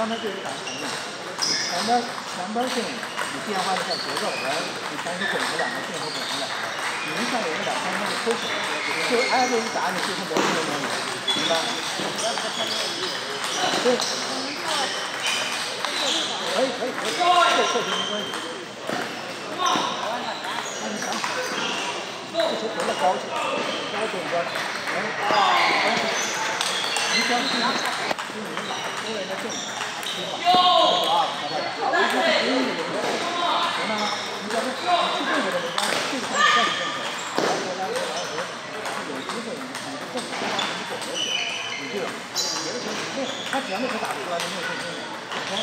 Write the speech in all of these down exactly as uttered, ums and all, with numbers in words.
刚才就有打反应，前边前边线你变化一下节奏，来你同时滚出两个线都滚出来，你一上有个两三分就抠起来，就挨着一打你就是模式都没有，明白？对。可以可以可以，这这没关系。那你想好，这球回来高起来，高点高，哎，你想心里心里打，出来的正，对吧？啊，好吧，你说是不用的，行吗？你要是去正的没关系，这个方面再去正手，来回来回来回，有机会你你正的方式你走过去，你就别的球那他只要那球打不出来，就没有信心了，你看。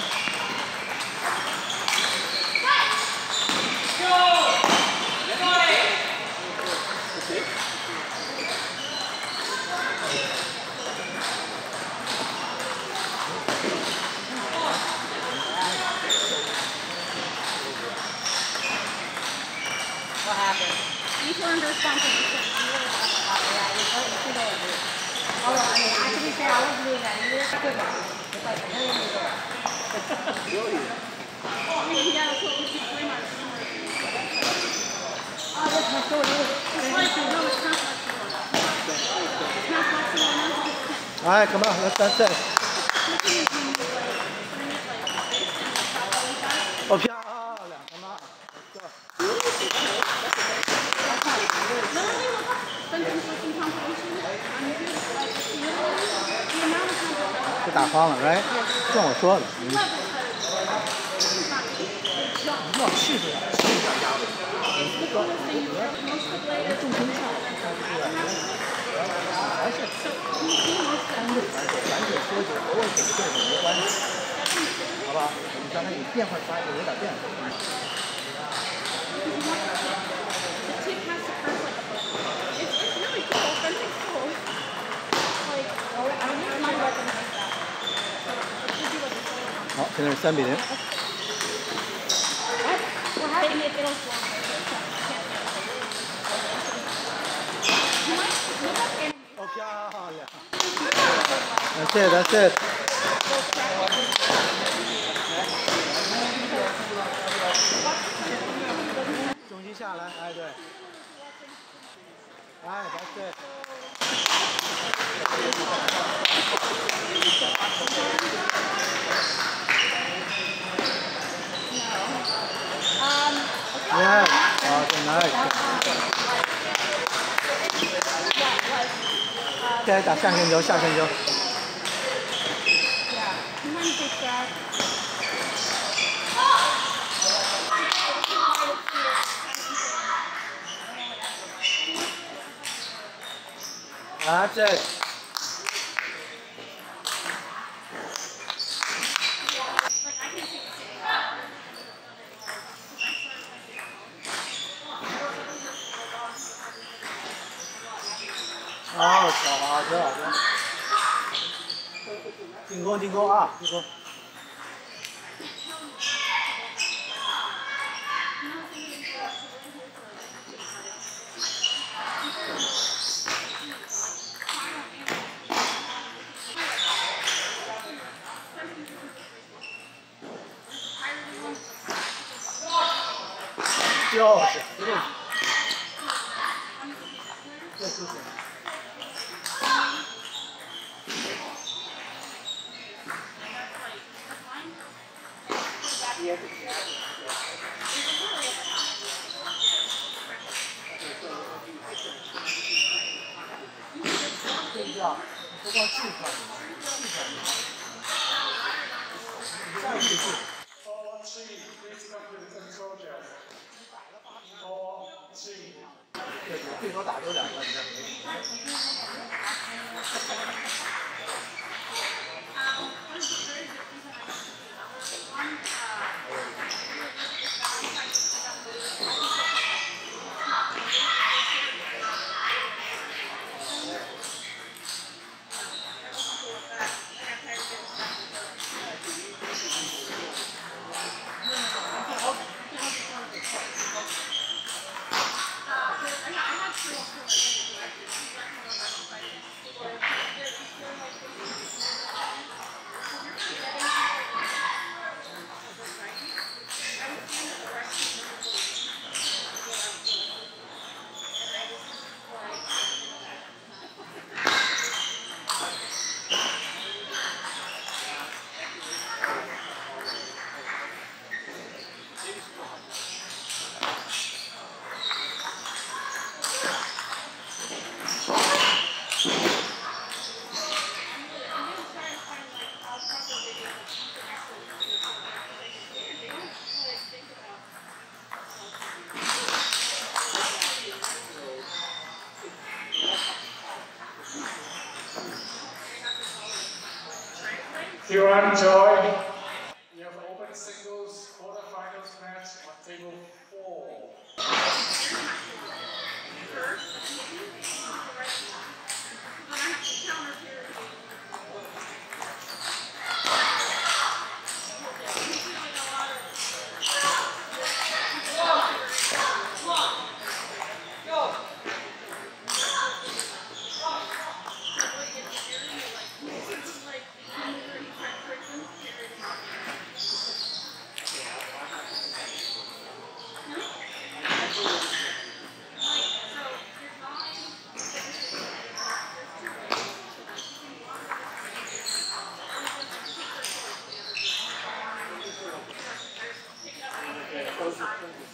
What happened? Each one responsible for yeah, you know, although I mean, I to be fair, I wasn't doing that either. Good one. It's like a million years old. Really? Yeah, that's what we keep doing. Oh, that's my story. It's like, no, it's not flexible enough. It's not flexible enough. All right, come on, let's that's it. Oh, 漂亮，他妈！是打慌了 ，right？ 像我说的，你一定要气势，气势压住。那个，你重心下来，它是这样，还是相对来说，反手缩紧，偶尔给个动作没关系，好吧？你刚才你变化出来就有点变化。好，现在是三比零。哦，漂亮！ That's it, that's it. 重心下来，哎对。哎 ，that's it. Yeah, awesome, nice. 现在打下线球，下线球。That's it. 好，小好球，好球！进攻，进攻啊，进攻！就是，就是，这就是。 睡觉，不光气喘，气喘。下一句。对，最多打就两个，你看。 Kiran Joy, you have open singles quarterfinals match on table four. Those are